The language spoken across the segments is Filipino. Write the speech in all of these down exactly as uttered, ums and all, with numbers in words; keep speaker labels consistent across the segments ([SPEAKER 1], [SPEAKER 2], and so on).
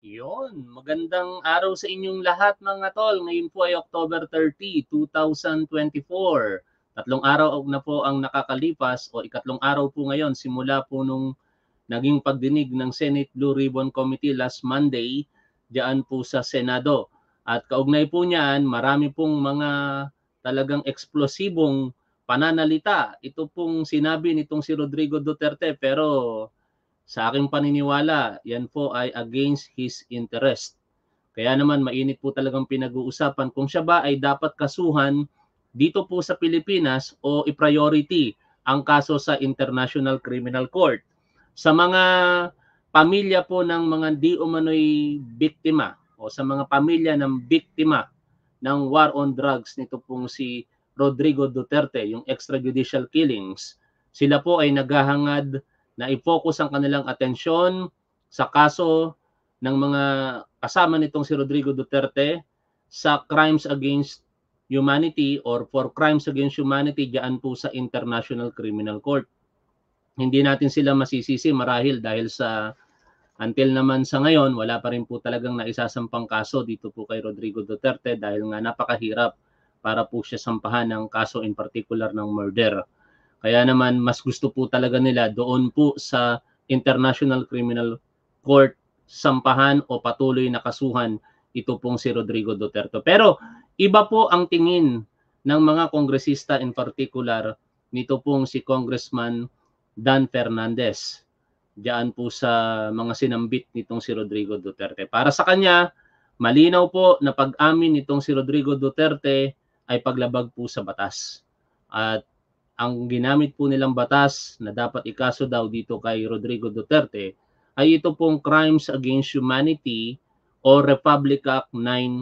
[SPEAKER 1] Yun, magandang araw sa inyong lahat mga tol. Ngayon po ay October thirty, two thousand twenty-four. Tatlong araw na po ang nakakalipas o ikatlong araw po ngayon simula po nung naging pagdinig ng Senate Blue Ribbon Committee last Monday diyan po sa Senado. At kaugnay po niyan, marami pong mga talagang eksplosibong pananalita. Ito pong sinabi nitong si Rodrigo Duterte, pero sa aking paniniwala, yan po ay against his interest. Kaya naman mainit po talagang pinag-uusapan kung siya ba ay dapat kasuhan dito po sa Pilipinas o i-priority ang kaso sa International Criminal Court. Sa mga pamilya po ng mga di umano'y biktima o sa mga pamilya ng biktima ng war on drugs nito pong si Rodrigo Duterte, yung extrajudicial killings, sila po ay naghahangad na i-focus ang kanilang atensyon sa kaso ng mga kasama nitong si Rodrigo Duterte sa crimes against humanity or for crimes against humanity diyan po sa International Criminal Court. Hindi natin sila masisisi marahil dahil sa until naman sa ngayon, wala pa rin po talagang naisasampang kaso dito po kay Rodrigo Duterte dahil nga napakahirap para po siya sampahan ng kaso in particular ng murder. Kaya naman mas gusto po talaga nila doon po sa International Criminal Court sampahan o patuloy na kasuhan ito pong si Rodrigo Duterte. Pero iba po ang tingin ng mga kongresista in particular nito pong si Congressman Dan Fernandez diyan po sa mga sinambit nitong si Rodrigo Duterte. Para sa kanya, malinaw po na pag-amin nitong si Rodrigo Duterte ay paglabag po sa batas. At ang ginamit po nilang batas na dapat ikaso daw dito kay Rodrigo Duterte ay ito pong Crimes Against Humanity o Republic Act nine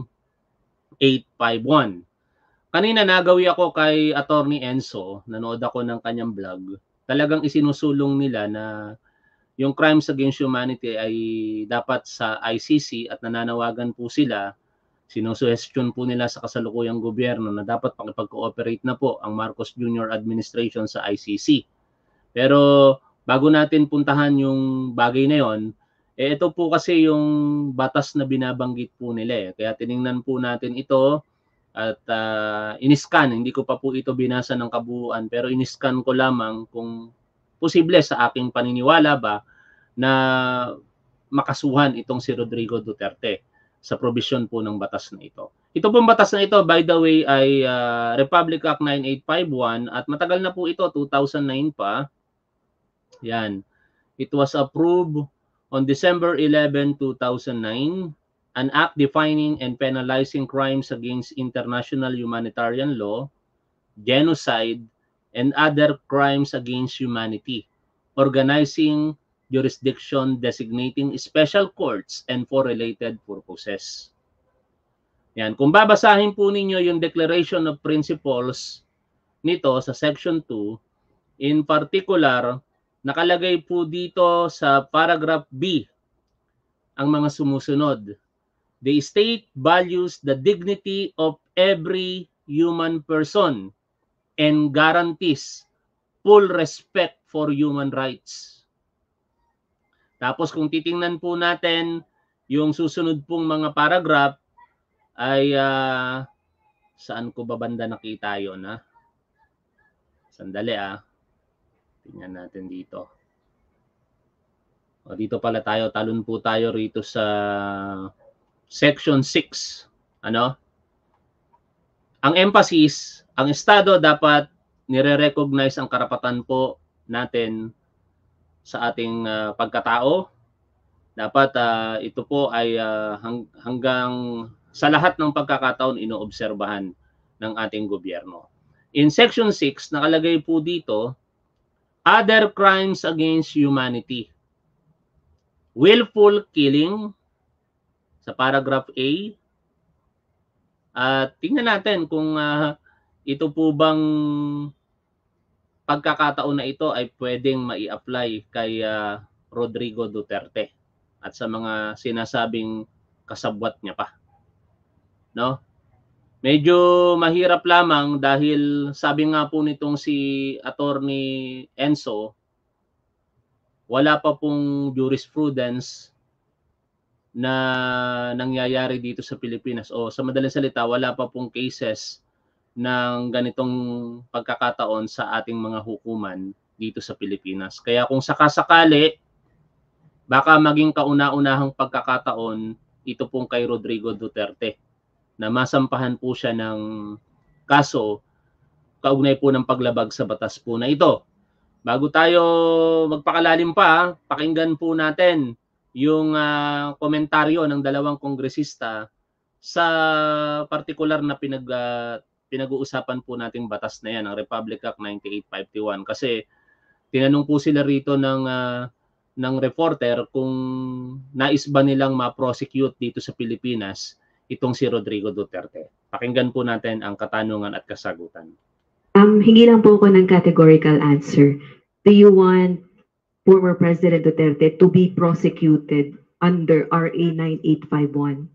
[SPEAKER 1] eight five one. Kanina nagawi ako kay Attorney Enzo, nanood ako ng kanyang vlog. Talagang isinusulong nila na yung Crimes Against Humanity ay dapat sa I C C at nananawagan po sila, sinusuhestyon po nila sa kasalukuyang gobyerno na dapat pakipag-cooperate na po ang Marcos Junior Administration sa I C C. Pero bago natin puntahan yung bagay na yon, eh ito po kasi yung batas na binabanggit po nila eh. Kaya tiningnan po natin ito at uh, iniskan, hindi ko pa po ito binasa ng kabuuan, pero iniskan ko lamang kung posible sa aking paniniwala ba na makasuhan itong si Rodrigo Duterte sa provision po ng batas na ito. Ito pong batas na ito, by the way, ay uh, Republic Act nine eight five one at matagal na po ito, two thousand nine pa. Yan. It was approved on December eleventh, two thousand nine, an act defining and penalizing crimes against international humanitarian law, genocide, and other crimes against humanity, organizing jurisdiction designating special courts and for related purposes. Yan. Kung babasahin po ninyo yung Declaration of Principles nito sa Section two, in particular, nakalagay po dito sa paragraph B ang mga sumusunod. The state values the dignity of every human person and guarantees full respect for human rights. Tapos kung titingnan po natin yung susunod pong mga paragraph ay uh, saan ko ba banda nakita yun ha? Sandali ah. Tingnan natin dito. O, dito pala tayo, talon po tayo rito sa section six. Ano? Ang emphasis, ang estado dapat nire-recognize ang karapatan po natin sa ating uh, pagkatao. Dapat uh, ito po ay uh, hang, hanggang sa lahat ng pagkakataon inoobserbahan ng ating gobyerno. In section six, nakalagay po dito, other crimes against humanity. Willful killing, sa paragraph A. At uh, tingnan natin kung uh, ito po bang pagkakataon na ito ay pwedeng mai-apply kay uh, Rodrigo Duterte at sa mga sinasabing kasabwat niya pa. No? Medyo mahirap lamang dahil sabi nga po nitong si Attorney Enzo, wala pa pong jurisprudence na nangyayari dito sa Pilipinas, o sa madaling salita, wala pa pong cases ng ganitong pagkakataon sa ating mga hukuman dito sa Pilipinas. Kaya kung sakasakali, baka maging kauna-unahang pagkakataon ito pong kay Rodrigo Duterte na masampahan po siya ng kaso kaugnay po ng paglabag sa batas po na ito. Bago tayo magpakalalim pa, pakinggan po natin yung uh, komentaryo ng dalawang kongresista sa partikular na pinag uh, pinag-uusapan po nating batas na yan, ang Republic Act ninety-eight fifty-one. Kasi tinanong po sila rito ng uh, ng reporter kung nais ba nilang ma-prosecute dito sa Pilipinas itong si Rodrigo Duterte. Pakinggan po natin ang katanungan at kasagutan.
[SPEAKER 2] Um, hingi lang po ako ng categorical answer. Do you want former President Duterte to be prosecuted under R A ninety-eight fifty-one?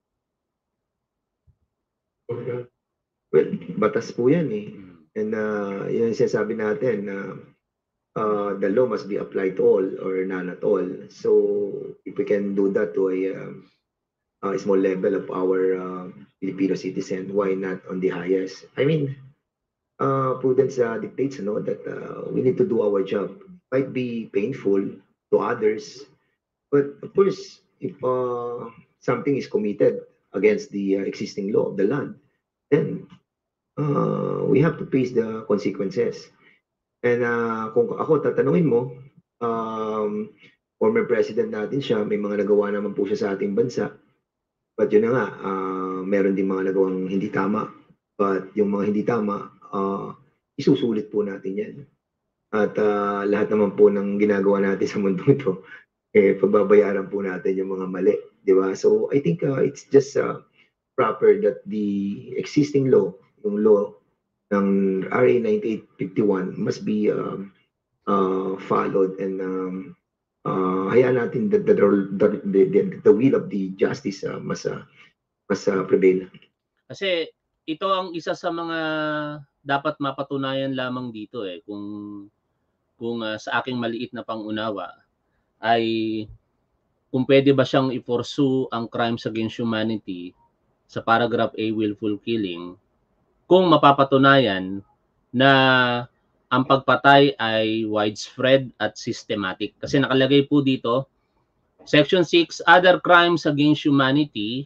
[SPEAKER 3] Well, batas po yan eh. And uh, yun yung sinasabi natin na uh, uh, the law must be applied to all or none at all. So if we can do that to a, uh, a small level of our uh, Filipino citizen, why not on the highest? I mean, uh, prudence uh, dictates no, that uh, we need to do our job. It might be painful to others, but of course, if uh, something is committed against the uh, existing law of the land, then uh, we have to face the consequences. And uh, kung ako tatanungin mo, um, former president natin siya, may mga nagawa naman po siya sa ating bansa. But yun na nga, uh, meron din mga nagawang hindi tama. But yung mga hindi tama, uh, isusulit po natin yan. At uh, lahat naman po ng ginagawa natin sa mundo ito, eh, pagbabayaran po natin yung mga mali. Di ba? So I think uh, it's just uh, proper that the existing law, yung law ng R A ninety-eight fifty-one must be um, uh, followed, and um, uh, hayaan natin the, the, the, the, the will of the justice uh, mas, uh, mas uh, prevail.
[SPEAKER 1] Kasi ito ang isa sa mga dapat mapatunayan lamang dito eh, kung, kung uh, sa aking maliit na pangunawa ay kung pwede ba siyang i-pursue ang crimes against humanity sa paragraph A, willful killing, kung mapapatunayan na ang pagpatay ay widespread at systematic. Kasi nakalagay po dito, Section six, other crimes against humanity,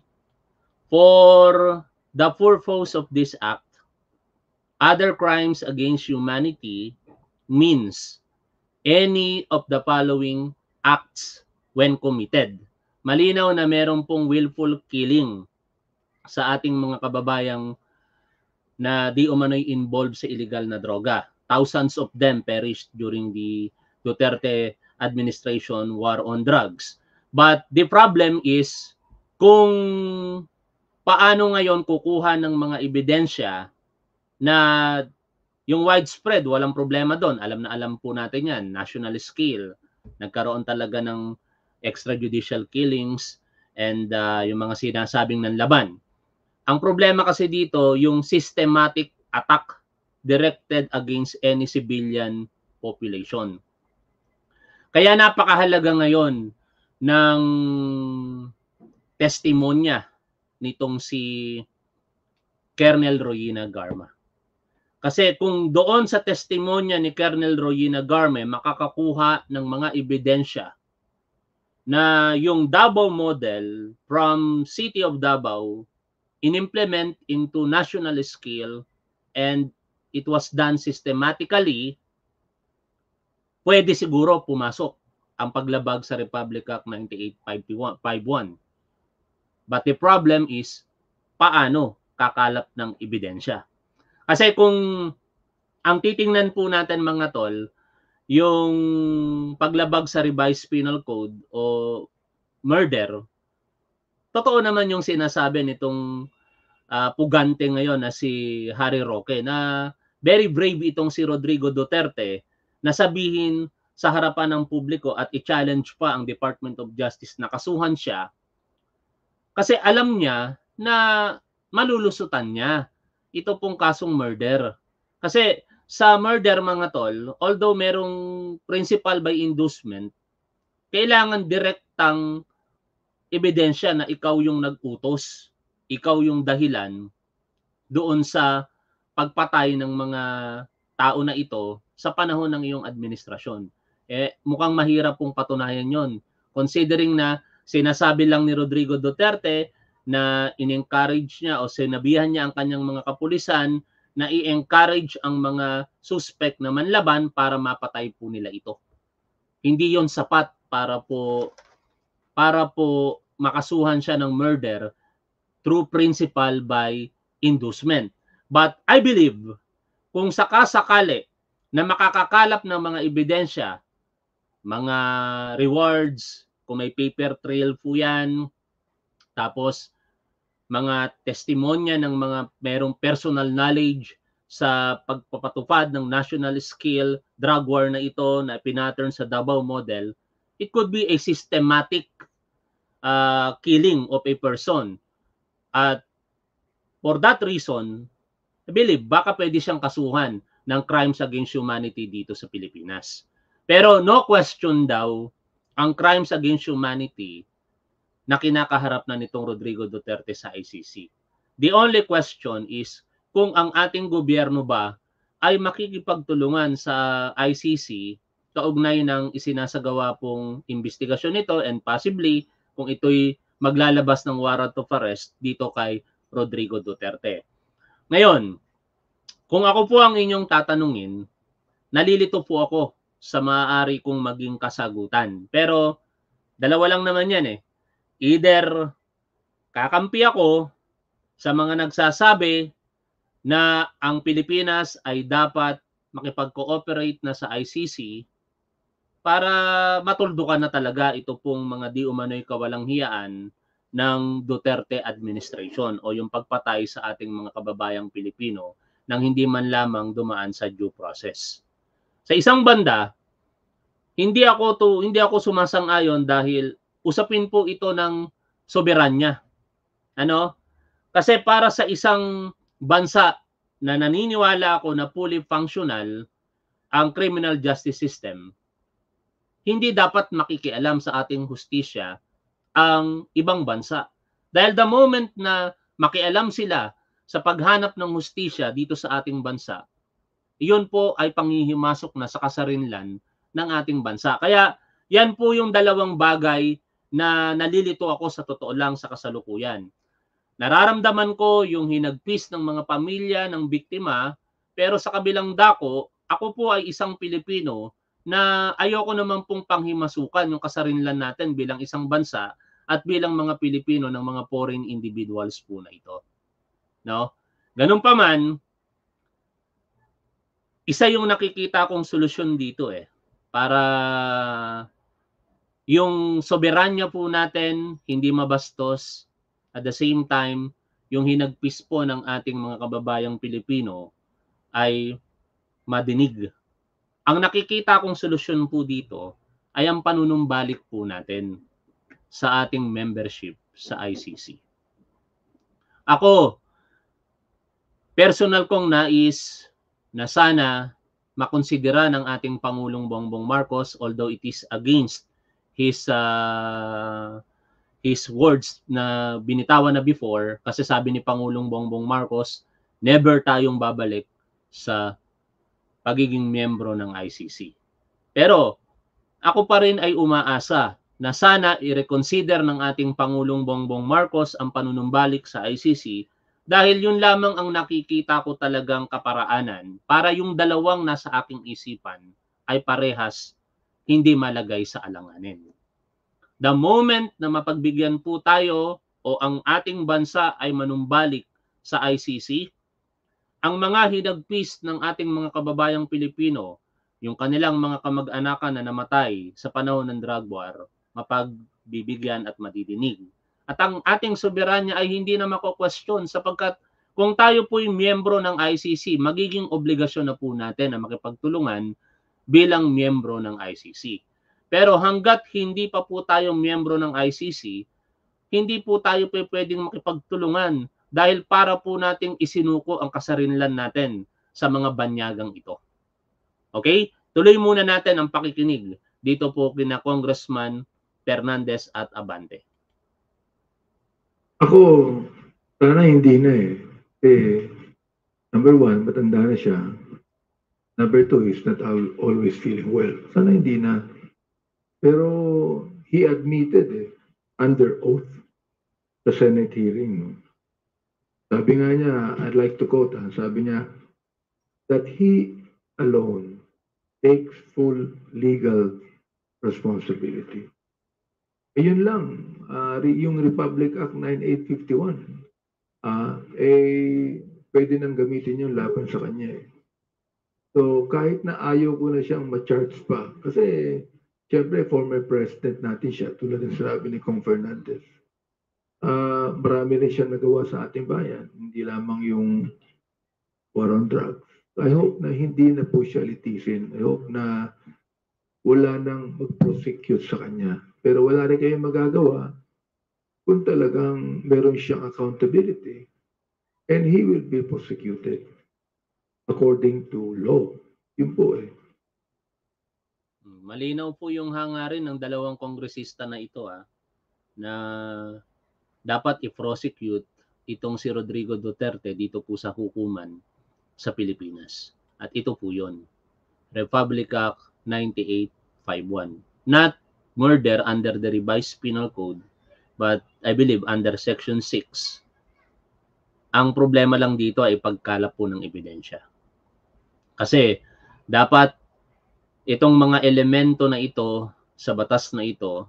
[SPEAKER 1] for the purpose of this act, other crimes against humanity means any of the following acts when committed. Malinaw na meron pong willful killing sa ating mga kababayang na di umano'y involved sa illegal na droga. Thousands of them perished during the Duterte administration war on drugs. But the problem is kung paano ngayon kukuha ng mga ebidensya na yung widespread, walang problema doon. Alam na alam po natin yan, national scale. Nagkaroon talaga ng extrajudicial killings and uh, yung mga sinasabing nanlaban. Ang problema kasi dito, yung systematic attack directed against any civilian population. Kaya napakahalaga ngayon ng testimonya nitong si Colonel Royina Garma. Kasi kung doon sa testimonya ni Colonel Royina Garma makakakuha ng mga ebidensya na yung Davao model from City of Davao in-implement into national scale and it was done systematically, pwede siguro pumasok ang paglabag sa Republic Act ninety-eight fifty-one. But the problem is, paano kakalap ng ebidensya? Kasi kung ang titingnan po natin mga tol, yung paglabag sa revised penal code o murder, totoo naman yung sinasabi nitong uh, pugante ngayon na si Harry Roque na very brave itong si Rodrigo Duterte na sabihin sa harapan ng publiko at i-challenge pa ang Department of Justice na kasuhan siya kasi alam niya na malulusutan niya ito pong kasong murder. Kasi sa murder mga tol, although merong principal by inducement, kailangan direktang ebidensya na ikaw yung nag-utos, ikaw yung dahilan doon sa pagpatay ng mga tao na ito sa panahon ng iyong administrasyon. Eh, mukhang mahirap pong patunayan yon, considering na sinasabi lang ni Rodrigo Duterte na in-encourage niya o sinabihan niya ang kanyang mga kapulisan na i-encourage ang mga suspect na manlaban para mapatay po nila ito. Hindi yon sapat para po para po makasuhan siya ng murder through principal by inducement. But I believe kung sakasakali na makakakalap ng mga ebidensya, mga rewards, kung may paper trail po yan, tapos mga testimonya ng mga merong personal knowledge sa pagpapatupad ng national scale drug war na ito na pinattern sa Davao model, it could be a systematic uh, killing of a person. At for that reason, I believe baka pwede siyang kasuhan ng crimes against humanity dito sa Pilipinas. Pero no question daw, ang crimes against humanity na kinakaharap na nitong Rodrigo Duterte sa I C C. The only question is kung ang ating gobyerno ba ay makikipagtulungan sa I C C kaugnay ng isinasagawa pong investigasyon nito and possibly kung ito'y maglalabas ng warrant of arrest dito kay Rodrigo Duterte. Ngayon, kung ako po ang inyong tatanungin, nalilito po ako sa maaari kong maging kasagutan. Pero dalawa lang naman yan eh. Either kakampi ako sa mga nagsasabi na ang Pilipinas ay dapat makipag-cooperate na sa I C C para matuldukan na talaga ito pong mga di umano'y kawalang hiyaan ng Duterte administration o yung pagpatay sa ating mga kababayang Pilipino nang hindi man lamang dumaan sa due process. Sa isang banda, hindi ako to hindi ako sumasang-ayon dahil usapin po ito ng soberanya. Ano? Kasi para sa isang bansa na naniniwala ako na fully functional ang criminal justice system, hindi dapat makikialam sa ating hustisya ang ibang bansa. Dahil the moment na makialam sila sa paghanap ng hustisya dito sa ating bansa, iyon po ay panghihimasok na sa kasarinlan ng ating bansa. Kaya yan po yung dalawang bagay na nalilito ako sa totoo lang sa kasalukuyan. Nararamdaman ko yung hinagpis ng mga pamilya ng biktima, pero sa kabilang dako, ako po ay isang Pilipino na ayoko naman pong panghimasukan yung kasarinlan natin bilang isang bansa at bilang mga Pilipino ng mga foreign individuals po na ito. No? Ganun pa man, isa yung nakikita kong solusyon dito eh, para yung soberanya po natin hindi mabastos, at the same time, yung hinagpis po ng ating mga kababayang Pilipino ay madinig. Ang nakikita kong solusyon po dito ay ang panunumbalik po natin sa ating membership sa I C C. Ako, personal kong nais na sana makonsidera ng ating Pangulong Bongbong Marcos, although it is against his uh, his words na binitawan na before, kasi sabi ni Pangulong Bongbong Marcos, never tayong babalik sa pagiging miyembro ng I C C. Pero ako pa rin ay umaasa na sana i-reconsider ng ating Pangulong Bongbong Marcos ang panunumbalik sa I C C dahil yun lamang ang nakikita ko talagang kaparaanan para yung dalawang nasa aking isipan ay parehas hindi malagay sa alanganin. The moment na mapagbigyan po tayo o ang ating bansa ay manumbalik sa I C C, ang mga hinagpis ng ating mga kababayang Pilipino, yung kanilang mga kamag-anakan na namatay sa panahon ng drug war, mapagbibigyan at madidinig. At ang ating soberanya ay hindi na mako-question sapagkat kung tayo po yung miyembro ng I C C, magiging obligasyon na po natin na makipagtulungan bilang miyembro ng I C C. Pero hanggat hindi pa po tayo miyembro ng I C C, hindi po tayo po pwedeng makipagtulungan dahil para po nating isinuko ang kasarinlan natin sa mga banyagang ito. Okay? Tuloy muna natin ang pakikinig dito po kina Congressman Fernandez at Abante.
[SPEAKER 4] Ako, sana hindi na eh. Eh, number one, matanda na siya. Number two, he's not al- always feeling well. Sana hindi na. Pero he admitted eh, under oath sa Senate hearing. No? Sabi nga niya, I'd like to quote, ah, sabi niya, that he alone takes full legal responsibility. Ayun lang, uh, yung Republic Act ninety-eight fifty-one, uh, eh, pwede nang gamitin yung laban sa kanya eh. So, kahit na ayaw ko na siyang ma-charge pa, kasi, siyempre, former president natin siya, tulad ng sinabi ni Kong Fernandez. Uh, marami rin siya nagawa sa ating bayan, hindi lamang yung war on drugs. I hope na hindi na po siya litisin. I hope na wala nang mag-prosecute sa kanya. Pero wala rin kayong magagawa kung talagang meron siyang accountability and he will be prosecuted according to law. Yun po eh.
[SPEAKER 1] Malinaw po yung hangarin ng dalawang kongresista na ito ah, na dapat i-prosecute itong si Rodrigo Duterte dito po sa hukuman sa Pilipinas. At ito po yun. Republic Act ninety-eight fifty-one. Not murder under the revised penal code, but I believe under section six. Ang problema lang dito ay pagkalap po ng ebidensya. Kasi dapat itong mga elemento na ito sa batas na ito,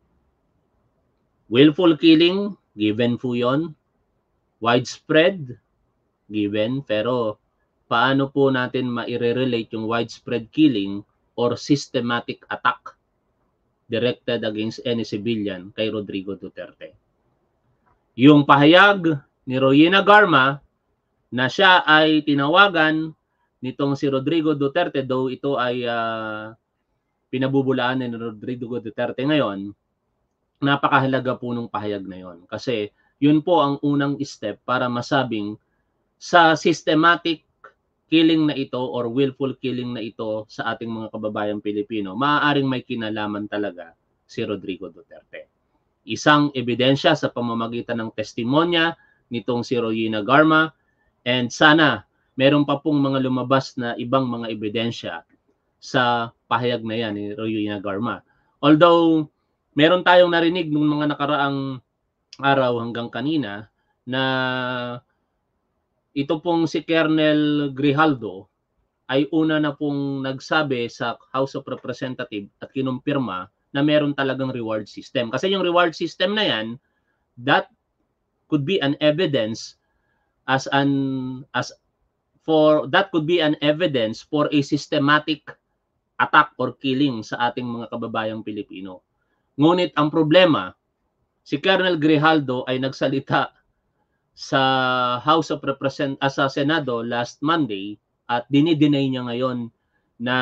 [SPEAKER 1] willful killing, given po yun. Widespread, given. Pero paano po natin ma-relate yung widespread killing or systematic attack directed against any civilian kay Rodrigo Duterte? Yung pahayag ni Royina Garma na siya ay tinawagan nitong si Rodrigo Duterte, though ito ay uh, pinabubulaan ni Rodrigo Duterte ngayon, napakahalaga po nung pahayag na yon. Kasi yun po ang unang step para masabing sa systematic killing na ito or willful killing na ito sa ating mga kababayang Pilipino, maaaring may kinalaman talaga si Rodrigo Duterte. Isang ebidensya sa pamamagitan ng testimonya nitong si Royina Garma, and sana meron pa pong mga lumabas na ibang mga ebidensya sa pahayag na yan ni Royina Garma. Although meron tayong narinig nung mga nakaraang araw hanggang kanina na ito pong si Colonel Grijaldo ay una na pong nagsabi sa House of Representatives at kinumpirma na meron talagang reward system. Kasi yung reward system na yan, that could be an evidence as an as for that could be an evidence for a systematic attack or killing sa ating mga kababayang Pilipino. Ngunit ang problema, si Colonel Grijaldo ay nagsalita sa House of Representatives uh, sa Senado last Monday at dinideny niya ngayon na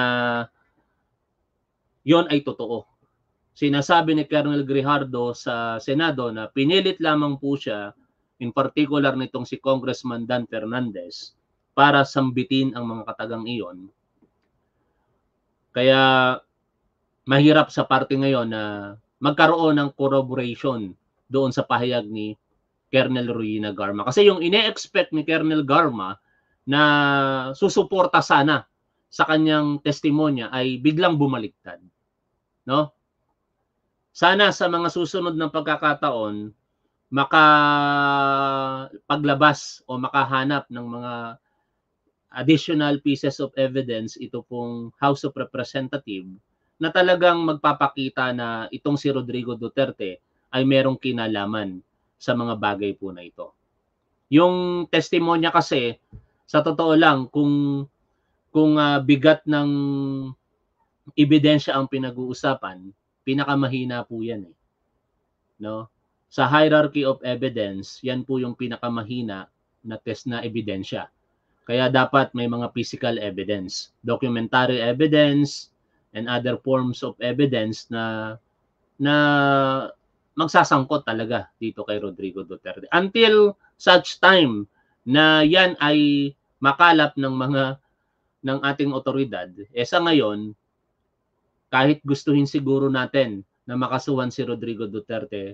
[SPEAKER 1] yon ay totoo. Sinasabi ni Colonel Grijaldo sa Senado na pinilit lamang po siya, in particular nitong si Congressman Dan Fernandez, para sambitin ang mga katagang iyon. Kaya mahirap sa parte ngayon na magkaroon ng corroboration doon sa pahayag ni Colonel Royina Garma. Kasi yung ine-expect ni Colonel Garma na susuporta sana sa kanyang testimonya ay biglang bumaliktad. No? Sana sa mga susunod na pagkakataon, makapaglabas o makahanap ng mga additional pieces of evidence ito pong House of Representatives na talagang magpapakita na itong si Rodrigo Duterte ay merong kinalaman sa mga bagay po na ito. Yung testimonya kasi, sa totoo lang, kung kung uh, bigat ng ebidensya ang pinag-uusapan, pinakamahina po yan eh. No? Sa hierarchy of evidence, yan po yung pinakamahina na test na ebidensya. Kaya dapat may mga physical evidence, documentary evidence, and other forms of evidence na na magsasangkot talaga dito kay Rodrigo Duterte. Until such time na yan ay makalap ng mga ng ating otoridad, eh sa ngayon, kahit gustuhin siguro natin na makasuhan si Rodrigo Duterte,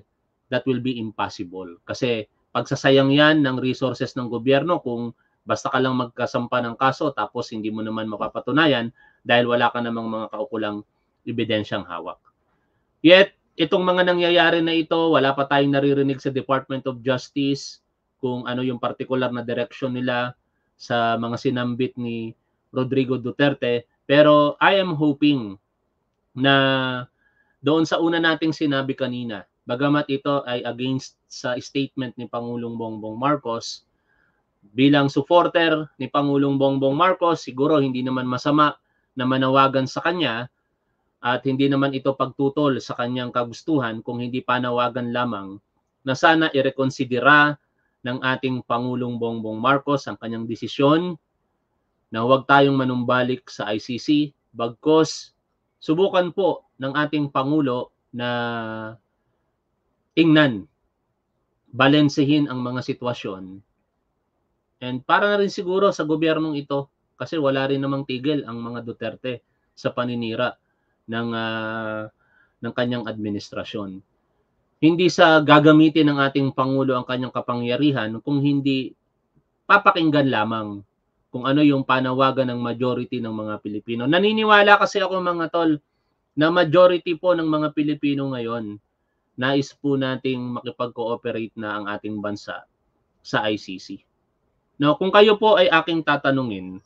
[SPEAKER 1] that will be impossible. Kasi pagsasayang yan ng resources ng gobyerno kung basta ka lang magkasampa ng kaso tapos hindi mo naman mapapatunayan dahil wala ka namang mga kaukulang ebidensyang hawak. Yet, itong mga nangyayari na ito, wala pa tayong naririnig sa Department of Justice kung ano yung particular na direction nila sa mga sinambit ni Rodrigo Duterte. Pero I am hoping na doon sa una nating sinabi kanina, bagamat ito ay against sa statement ni Pangulong Bongbong Marcos, bilang supporter ni Pangulong Bongbong Marcos, siguro hindi naman masama na manawagan sa kanya at hindi naman ito pagtutol sa kanyang kagustuhan kung hindi panawagan lamang na sana irekonsidera ng ating Pangulong Bongbong Marcos ang kanyang desisyon na huwag tayong manumbalik sa I C C, bagkos subukan po ng ating Pangulo na tingnan, balansehin ang mga sitwasyon. And para na rin siguro sa gobyernong ito, kasi wala rin namang tigil ang mga Duterte sa paninira ng, uh, ng kanyang administrasyon. Hindi sa gagamitin ng ating Pangulo ang kanyang kapangyarihan, kung hindi papakinggan lamang kung ano yung panawagan ng majority ng mga Pilipino. Naniniwala kasi ako mga tol, na majority po ng mga Pilipino ngayon, nais po nating makipag-cooperate na ang ating bansa sa I C C. No, kung kayo po ay aking tatanungin,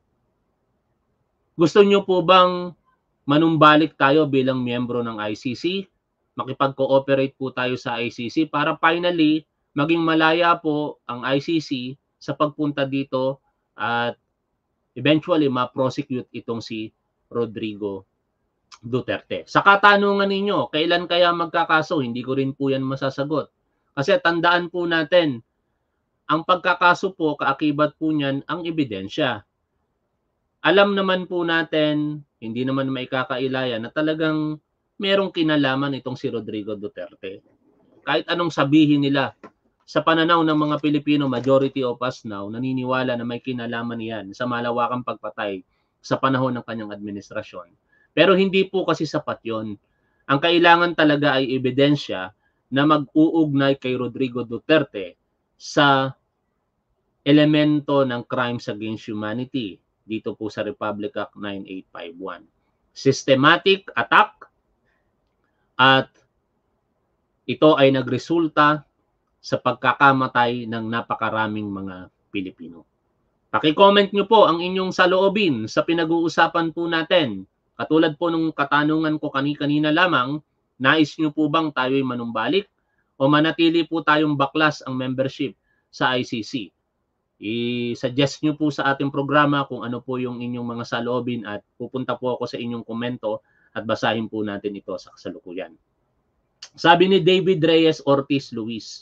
[SPEAKER 1] gusto nyo po bang manumbalik tayo bilang miyembro ng I C C? Makipag-cooperate po tayo sa I C C para finally maging malaya po ang I C C sa pagpunta dito at eventually ma-prosecute itong si Rodrigo Duterte. Sa katanungan ninyo, kailan kaya magkakaso? Hindi ko rin po yan masasagot. Kasi tandaan po natin, ang pagkakaso po, kaakibat po niyan ang ebidensya. Alam naman po natin, hindi naman maikakailaya na talagang merong kinalaman itong si Rodrigo Duterte. Kahit anong sabihin nila, sa pananaw ng mga Pilipino, majority of us now, naniniwala na may kinalaman yan sa malawakang pagpatay sa panahon ng kanyang administrasyon. Pero hindi po kasi sapat yon. Ang kailangan talaga ay ebidensya na mag-uugnay kay Rodrigo Duterte sa elemento ng crimes against humanity dito po sa Republic Act nine eight five one. Systematic attack at ito ay nagresulta sa pagkakamatay ng napakaraming mga Pilipino. Paki-comment nyo po ang inyong saloobin sa pinag-uusapan po natin. Katulad po nung katanungan ko kani-kanina lamang, nais nyo po bang tayo'y manumbalik o manatili po tayong baklas ang membership sa I C C? I-suggest nyo po sa ating programa kung ano po yung inyong mga saloobin at pupunta po ako sa inyong komento at basahin po natin ito sa kasalukuyan. Sabi ni David Reyes Ortiz Luis,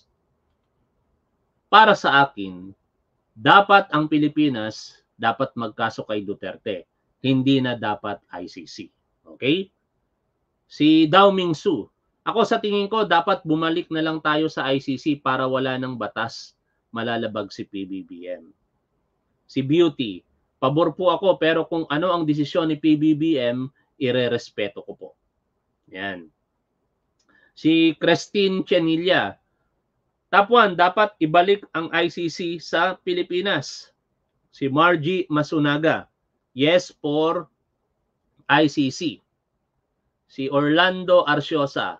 [SPEAKER 1] para sa akin, dapat ang Pilipinas dapat magkaso kay Duterte. Hindi na dapat I C C. Okay? Si Dao Ming Su, ako sa tingin ko dapat bumalik na lang tayo sa I C C para wala ng batas malalabag si P B B M. Si Beauty, pabor po ako pero kung ano ang desisyon ni P B B M, irerespeto ko po. Yan. Si Christine Chenilla, top one, dapat ibalik ang I C C sa Pilipinas. Si Margie Masunaga, yes for I C C. Si Orlando Arciosa,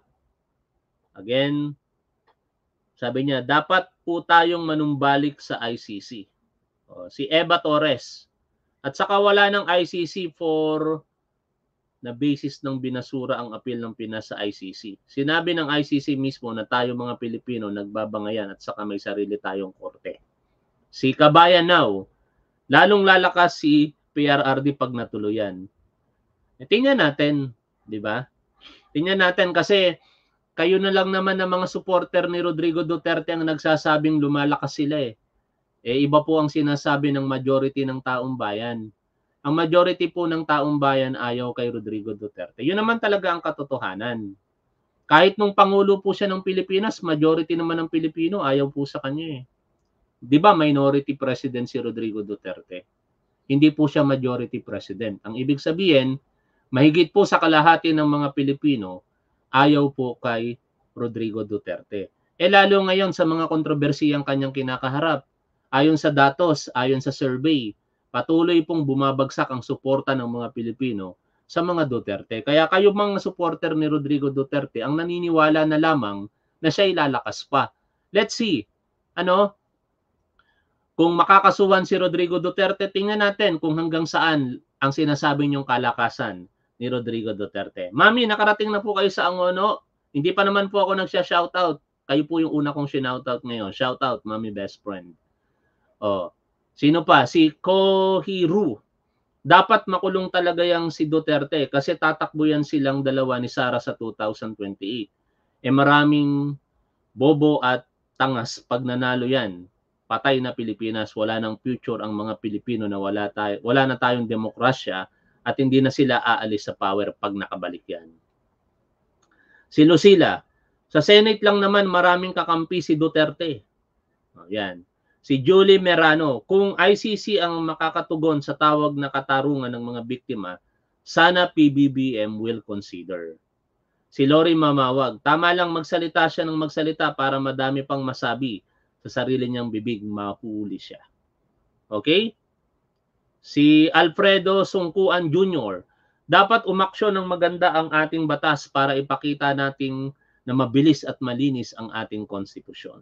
[SPEAKER 1] again, sabi niya, dapat po tayong manumbalik sa I C C. O, si Eva Torres, at saka wala ng I C C for na basis ng binasura ang appeal ng Pinas sa I C C. Sinabi ng I C C mismo na tayo mga Pilipino nagbabangayan at saka may sarili tayong korte. Si Kabayan Now, lalong lalakas si P R R D pag natuluyan. E, tingnan natin, di ba? Tingnan natin kasi kayo na lang naman ng mga supporter ni Rodrigo Duterte ang nagsasabing lumalakas sila eh. Eh iba po ang sinasabi ng majority ng taong bayan. Ang majority po ng taong bayan ayaw kay Rodrigo Duterte. Yun naman talaga ang katotohanan. Kahit nung Pangulo po siya ng Pilipinas, majority naman ng Pilipino ayaw po sa kanya eh. Di ba minority president si Rodrigo Duterte? Hindi po siya majority president. Ang ibig sabihin, mahigit po sa kalahati ng mga Pilipino ayaw po kay Rodrigo Duterte. Eh lalo ngayon sa mga kontrobersiyang kanyang kinakaharap, ayon sa datos, ayon sa survey, patuloy pong bumabagsak ang suporta ng mga Pilipino sa mga Duterte. Kaya kayo mga supporter ni Rodrigo Duterte ang naniniwala na lamang na siya ilalakas pa. Let's see. Ano? Kung makakasuhan si Rodrigo Duterte, tingnan natin kung hanggang saan ang sinasabi niyong kalakasan ni Rodrigo Duterte. Mami, nakarating na po kayo sa Angono. Hindi pa naman po ako nagsya-shoutout. Kayo po yung una kong shoutout ngayon. Shoutout, Mami Best Friend. Oh. Sino pa? Si Kohiru. Dapat makulong talaga yang si Duterte kasi tatakbo yan silang dalawa ni Sara sa two thousand twenty-eight. Eh maraming bobo at tangas pag nanalo yan. Patay na Pilipinas, wala nang future ang mga Pilipino na wala tayo, wala na tayong demokrasya at hindi na sila aalis sa power pag nakabalik yan. Si Lucila, sa Senate lang naman maraming kakampi si Duterte. O, yan. Si Julie Merano, kung I C C ang makakatugon sa tawag na katarungan ng mga biktima, sana P B B M will consider. Si Lori Mamawag, tama lang magsalita siya ng magsalita para madami pang masabi sa sarili niyang bibig, mahuli siya. Okay? Si Alfredo Sungkuan Junior, dapat umaksyon ng maganda ang ating batas para ipakita nating na mabilis at malinis ang ating konstitusyon.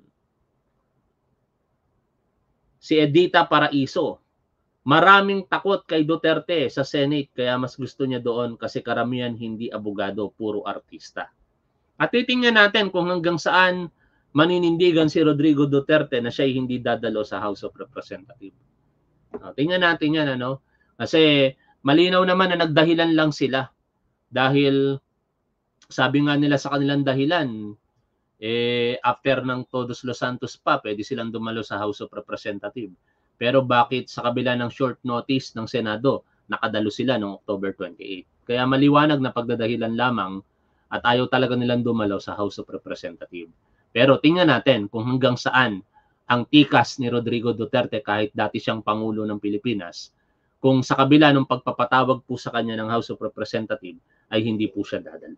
[SPEAKER 1] Si Edita Paraiso, maraming takot kay Duterte sa Senate kaya mas gusto niya doon kasi karamihan hindi abogado, puro artista. At titingnan natin kung hanggang saan maninindigan si Rodrigo Duterte na siya hindi dadalo sa House of Representatives. Tingnan natin yan, ano? Kasi malinaw naman na nagdahilan lang sila. Dahil sabi nga nila sa kanilang dahilan, eh, after ng Todos Los Santos pa, pwede silang dumalo sa House of Representatives. Pero bakit sa kabila ng short notice ng Senado, nakadalo sila noong October twenty-eighth? Kaya maliwanag na pagdadahilan lamang at ayaw talaga nilang dumalo sa House of Representatives. Pero tingnan natin kung hanggang saan ang tikas ni Rodrigo Duterte kahit dati siyang Pangulo ng Pilipinas, kung sa kabila ng pagpapatawag po sa kanya ng House of Representatives ay hindi po siya dadalo.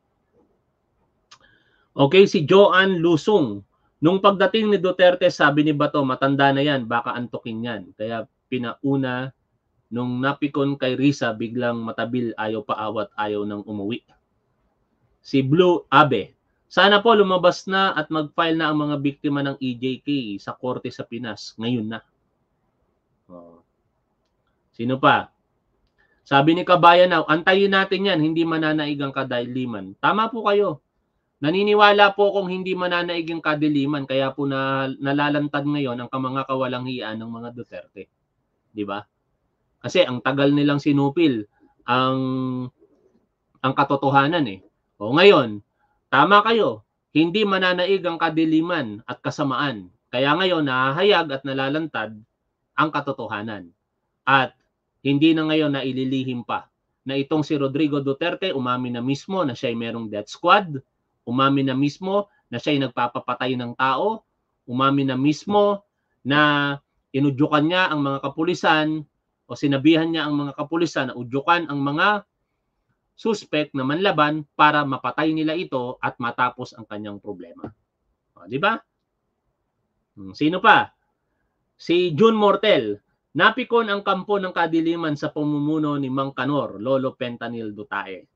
[SPEAKER 1] Okay, si Joanne Lusung. Nung pagdating ni Duterte, sabi ni Bato, matanda na yan, baka antukin yan. Kaya pinauna, nung napikon kay Risa, biglang matabil, ayaw paawat, ayaw nang umuwi. Si Blue Abe. Sana po lumabas na at mag-file na ang mga biktima ng E J K sa korte sa Pinas. Ngayon na. Oh. Sino pa? Sabi ni Kabayanaw, antayin natin yan, hindi mananaig ang kadiliman. Tama po kayo. Naniniwala po kung hindi mananaig ang kadiliman, kaya po na, nalalantad ngayon ang mga kawalang hiyaan ng mga Duterte. Di ba? Kasi ang tagal nilang sinupil ang, ang katotohanan eh. O ngayon, tama kayo, hindi mananaig ang kadiliman at kasamaan. Kaya ngayon, nahahayag at nalalantad ang katotohanan. At hindi na ngayon na ililihim pa na itong si Rodrigo Duterte umamin na mismo na siya ay merong death squad, umamin na mismo na siya ay nagpapapatay ng tao, umamin na mismo na inudyukan niya ang mga kapulisan o sinabihan niya ang mga kapulisan na udyukan ang mga suspect na manlaban para mapatay nila ito at matapos ang kanyang problema. O, di ba? Sino pa? Si June Mortel. Napikon ang kampo ng kadiliman sa pamumuno ni Mang Kanor, Lolo Pentanil Dutae.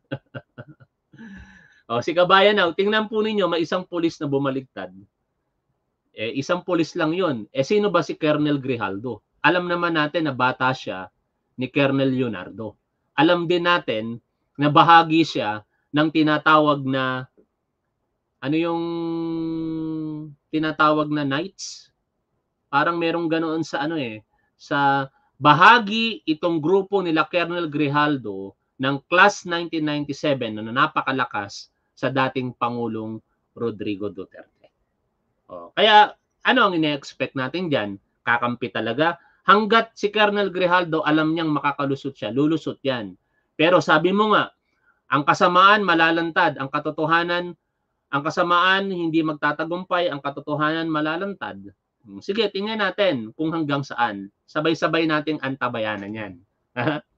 [SPEAKER 1] O, si Kabayanaw, tingnan po ninyo, may isang pulis na bumaligtad. Eh, isang pulis lang yon. Eh, sino ba si Colonel Grijaldo? Alam naman natin na bata siya ni Colonel Leonardo. Alam din natin na bahagi siya ng tinatawag na, ano yung tinatawag na Knights? Parang merong ganoon sa ano eh, sa bahagi itong grupo nila Colonel Grijaldo ng Class nineteen ninety-seven na napakalakas sa dating Pangulong Rodrigo Duterte. O, kaya ano ang ine-expect natin dyan? Kakampi talaga. Hanggat si Colonel Grijaldo alam niyang makakalusot siya, lulusot yan. Pero sabi mo nga, ang kasamaan malalantad, ang katotohanan, ang kasamaan hindi magtatagumpay, ang katotohanan malalantad. Sige, tingnan natin kung hanggang saan. Sabay-sabay nating antabayanan yan.